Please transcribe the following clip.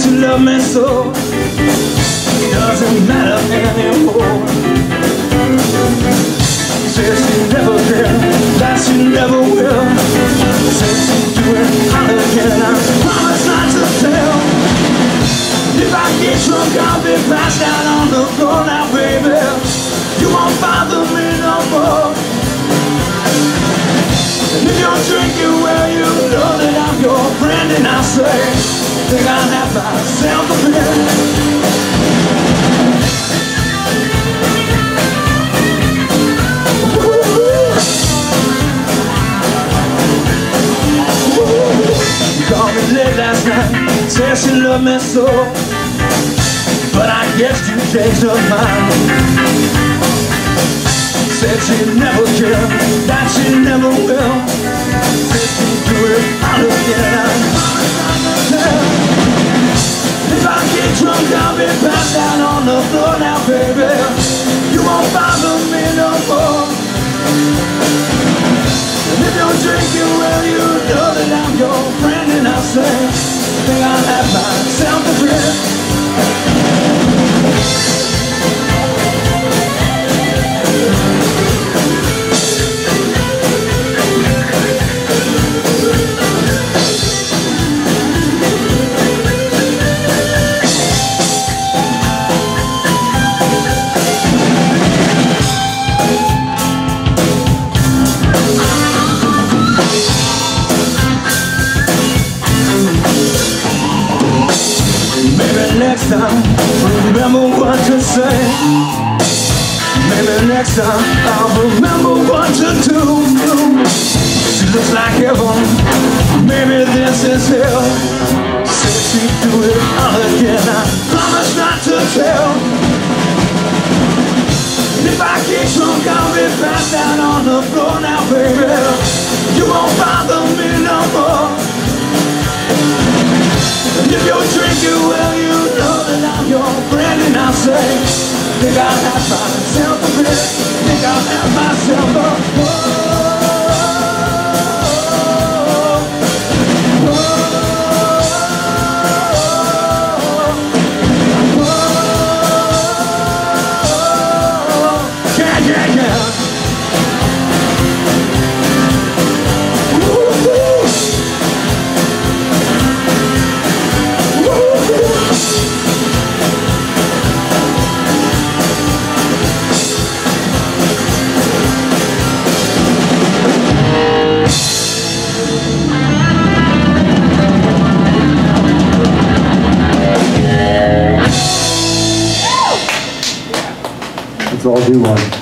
Says she loved me so, doesn't matter anymore. Says she never can, that she never will. Says she'd do it all again, I promise not to tell. If I get drunk, I'll be passed out on the floor now, baby. You won't bother me no more. And if you're drinking, well, you know that I'm your friend. And I say, think I'll have myself a beer. Called me late last night, said she loved me so, but I guess you changed her mind. Said she'd never care, that she never will. Said she'd do it all again. If I get drunk, I'll be passed out on the floor now, baby. You won't bother me no more. And if you're drinking, well, you know that I'm your friend. And I say, I think I'll have myself a drink. Next time, remember what to say. Maybe next time, I'll remember what to do. She looks like heaven, maybe this is hell. Said she'd do it all again, I promise not to tell. If I get drunk, I'll be passed out on the floor now, baby. You won't bother me no more. And if you're drinking, well, you know that I'm your friend. And I'll say, think I'll have myself a drink. Think I'll have myself a Let's all do one.